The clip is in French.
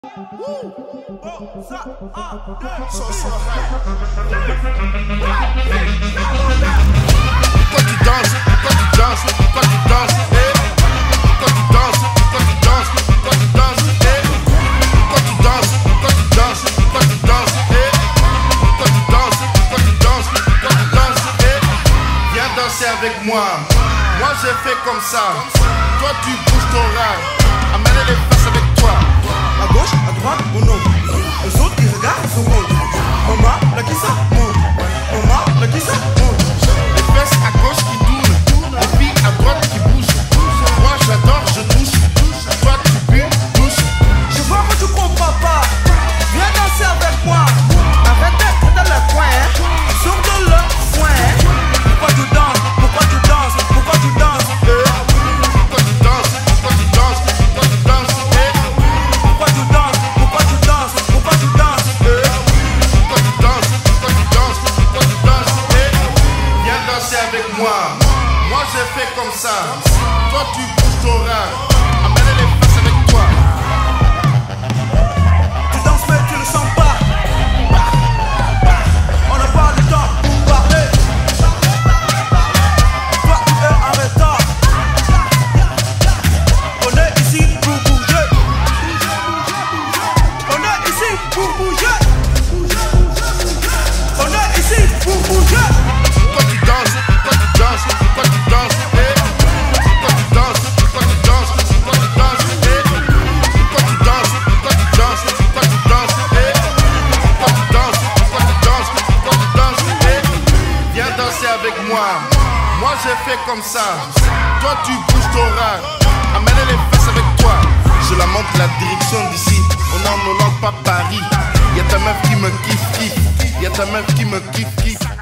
Avec moi j'ai fait comme ça. Toi tu bouges ton rat. Amène les fesses avec toi. À gauche, à droite, mon nom. Les autres ils regardent, ils sont contre. Maman, là qui ça monte. Maman, là qui ça monte. Les fesses à gauche qui tournent, les filles à droite qui bougent. Moi j'adore, je touche. Toi tu pues, touche. Je vois que tu comprends pas. Viens danser avec moi. Arrête d'être dans le coin, hein. Sors de le coin, hein. Pourquoi tu danses? Pourquoi tu danses? Pourquoi tu danses? Pourquoi tu danses? Pourquoi tu danses? Pourquoi tu danses? Pourquoi tu danses? Pourquoi tu danses? Pourquoi tu danses? Pourquoi tu danses? Pourquoi tu danses? Pourquoi tu danses? Viens danser avec moi. Moi j'ai fait comme ça. Toi tu bouges ton rat. Amène les fesses avec toi. Tu danses mais tu ne sens pas. On n'a pas le temps pour parler. Toi tu es en retard. On est ici pour bouger. On est ici pour bouger. On est ici pour bouger. Pourquoi tu danses? Pourquoi tu danses? Pourquoi tu danses? Pourquoi tu danses? Pourquoi tu danses? Pourquoi tu danses? Pourquoi tu danses? Pourquoi tu danses? Pourquoi tu danses? Pourquoi tu danses? Pourquoi tu danses? Pourquoi tu danses? Viens danser avec moi. Moi j'ai fait comme ça. Toi tu bouges ton rat. Amène les fesses avec toi. Je la montre la direction d'ici. On est en Hollande, pas Paris. Y'a ta meuf qui me kiffe. Y'a ta meuf qui me kiffe.